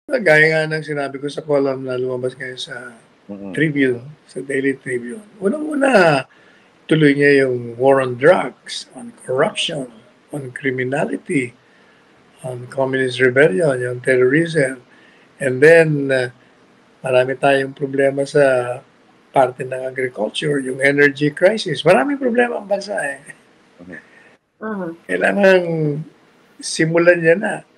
Gaya nga ng sinabi ko sa column na lumabas ngayon sa Tribune, sa Daily Tribune. Unang-una, tuloy niya yung war on drugs, on corruption, on criminality, on communist rebellion, yung terrorism. And then, marami tayong problema sa parte ng agriculture, yung energy crisis. Maraming problema ang bansa eh. Kailangan simulan niya na.